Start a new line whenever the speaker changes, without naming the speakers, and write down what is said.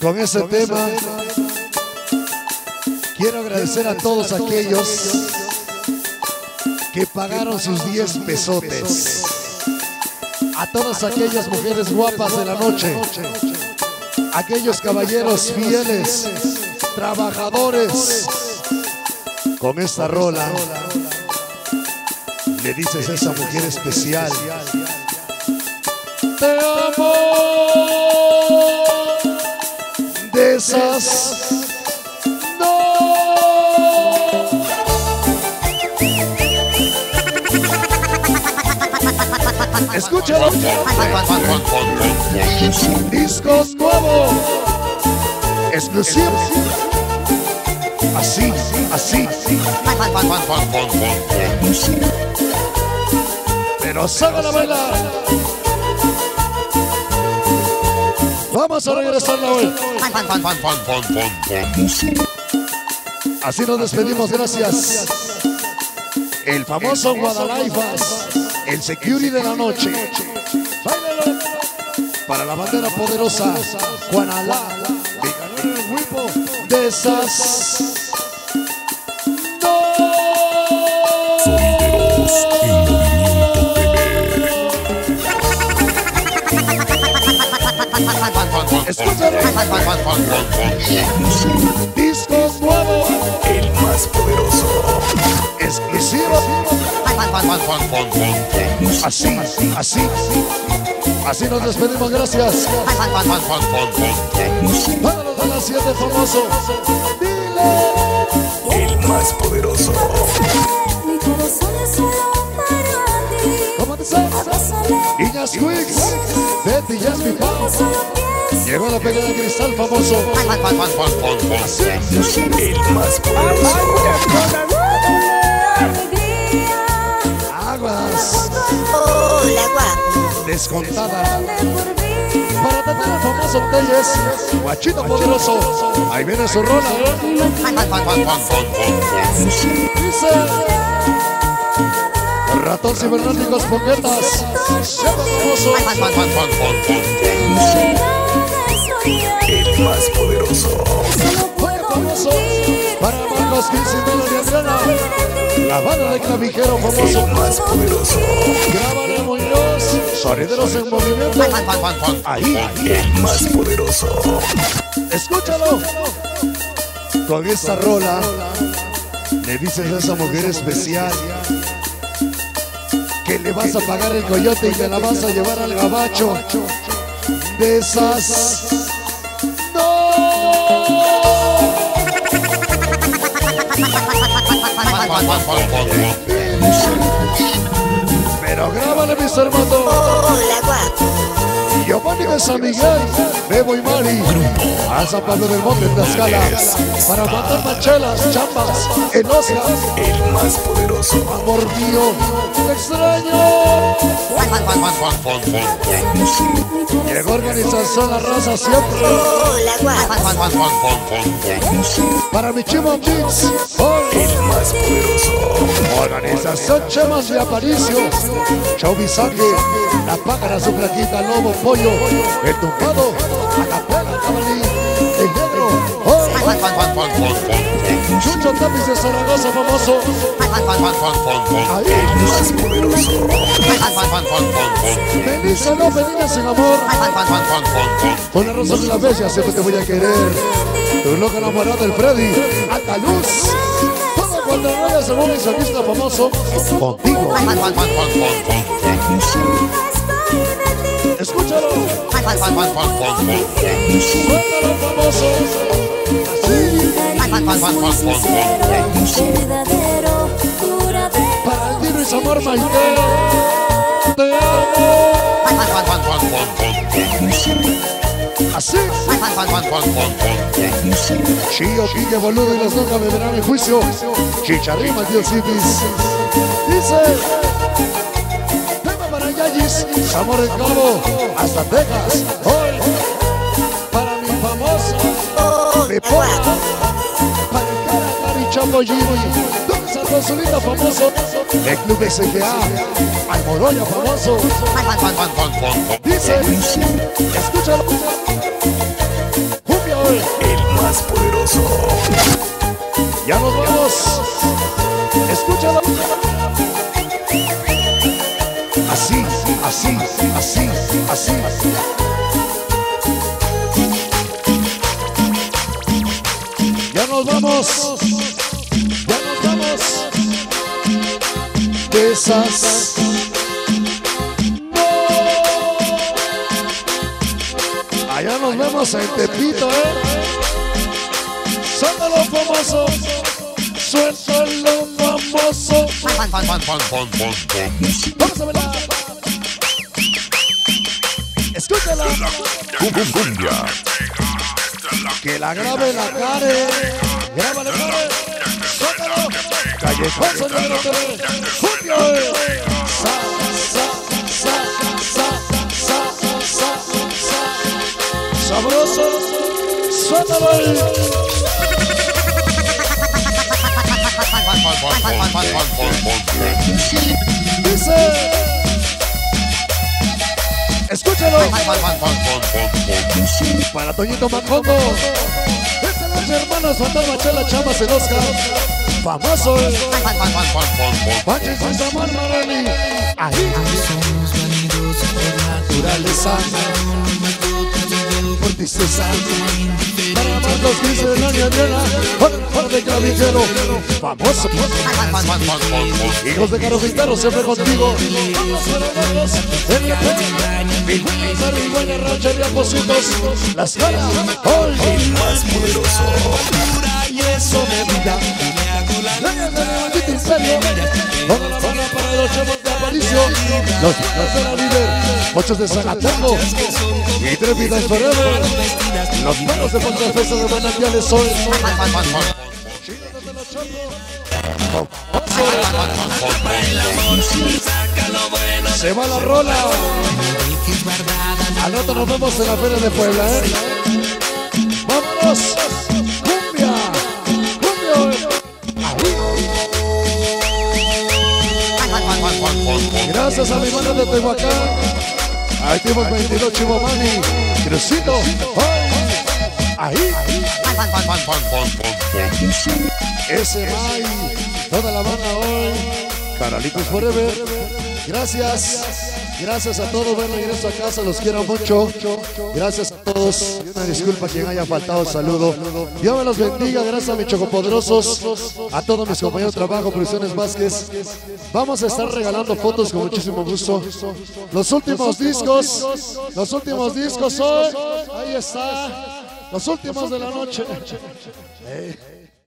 Con ese tema quiero agradecer a todos aquellos que pagaron sus 10 pesotes, a todas aquellas mujeres guapas de la noche, aquellos caballeros fieles, trabajadores. Con esta rola le dices a esa mujer especial: te amo. De esas no. Escúchalo. Discos nuevos, exclusivos. Así, así. Pero sácala a bailar. Vamos a regresarla hoy. Así nos despedimos, gracias. El famoso Guadalaifas, el security de la noche. Báilalo. Para la bandera poderosa, Juanalá, el grupo de esas. Escúchalo. Discos nuevos,
el más poderoso,
exclusivo. Así, así. Así nos despedimos, gracias. Para los de las 7, famoso. Dile.
el más poderoso.
Mi corazón es solo para ti.
¿Cómo te sabes? Niñas Quicks, Betty Jasmine Pau. Llegó la pelea de cristal, famoso. Así.
El más poderoso.
Aguas.
Hola, guapo.
Descontada. Para tener el famoso Telles, Guachito poderoso. Ahí viene su rola, Dice: ratón cibernéticos poquetas. Famoso.
El más poderoso.
Oye, famoso. Para Marcos 15 y Adriana. La banda de clavijero, famoso.
El más poderoso.
Grábale, Muñoz. Sonideros en movimiento. Ahí.
El más poderoso.
Escúchalo. Con esta rola le dices a esa mujer especial que le vas a pagar el coyote y te la vas a llevar al gabacho. De esas no. Pero grábale, mis hermanos.
Hola, guapo.
Giovanni de San Miguel, Bebo y Mari, a San Pablo del Monte, Tlaxcala, para matar machelas, chambas, en Oscar,
El más poderoso.
amor mío, te extraño. Llegó organización La Raza siempre,
Hola, guapo.
para mi Chimo Kids,
El más poderoso.
organización Chemas de Aparicio, Show Bisaje, La Pájara, su flaquita, Lobo, Pollo, El Tumbado, Acapela, Cabalí, El Negro, Chucho Tapiz de Zaragoza, famoso. Ahí.
El más poderoso.
Feliz o no feliz sin amor. Por la razón de la bella siempre te voy a querer. Tu loca enamorada del Freddy. Alta luz. Todo cuando vayas según mi solista famoso. Contigo. Escúchalo. Suéltalo, famoso. Para el Dino y Samar Maite. Te amo. Así. Chío, Quique, Boludo y los nunca me verán en juicio. Chicharrima, Dios Cities. Dice: tema para Yayis, Zamora el Cabo, hasta Texas. Hoy, para mi famoso, mi pola, para el cara, Cari, Chapo, Jimmy, Don Santo Zulita, famoso, el Club SGA, Almoroya, famoso. Dice: escúchalo. Cumbia
más poderoso.
Ya nos vamos. Escúchalo. Así, así, así, así. Ya nos vamos. Ya nos vamos. De esas. Allá nos vemos en Tepito, Suéltalo famoso. Suéltalo famoso. Vamos a verla. Escúchala.
Cumbia.
Que la grabe la care. Grábale, care. Suéltalo. Callejón Sonidero TV. Cumbia. Sa, sa, sa, sa, sa, sa, sa. Sabroso. Suéltalo ahí. Dice. Escúchalo. Para Toñito Macondo. Esta noche, hermanos, Fantasma Chela Chamas en Oscar. Famoso. Panches y Samar Marani. Ahí. Naturaleza. Por tristeza. Para más los 15 del año Adriana. Con el par de clavijero. Famoso. Hijos de Carofitaro, siempre contigo. Vamos para verlos. El buena racha de apositos. Las caras. Hoy.
El más poderoso.
Y eso me vida. Gracias de mi maldito imperio. Toda la banda para los chavos de Aparicio. Los hijos de la líder. Muchos de Zagatengo. Y Trépidas Forever. Los manos de Contrafesa de Manantiales hoy. Se va la rola. Al rato nos vemos en la Feria de Puebla, ¡Vámonos! ¡Cumbia! ¡Cumbia! Gracias a mi banda de Tehuacán. Ahí tenemos 22 Chimomani. Crucito. Ahí. Ese May. Toda la banda hoy. Caralitos Forever. Gracias. Gracias a todos. Buen regreso a casa. Los quiero mucho. Gracias a todos. Y una disculpa a quien haya faltado el saludo. Dios me los bendiga. Gracias a mis chocopoderosos. A todos mis compañeros de trabajo. Producciones Vázquez. Vamos a estar regalando fotos con muchísimo gusto. Los últimos discos. Los últimos discos hoy. Ahí está. Los últimos de la noche.